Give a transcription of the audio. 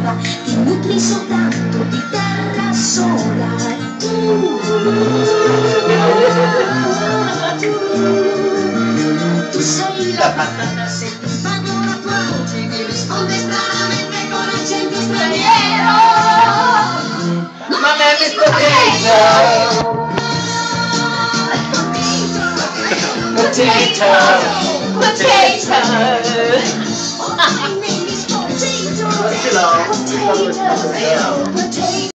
terra, ti nutri soltanto di terra sola. Tu sei la patata, se ti pago la tua voce mi risponde stranamente con accento straniero. Ma me mi potato! Potato! My name is potato. Non ce l'ho. Potato.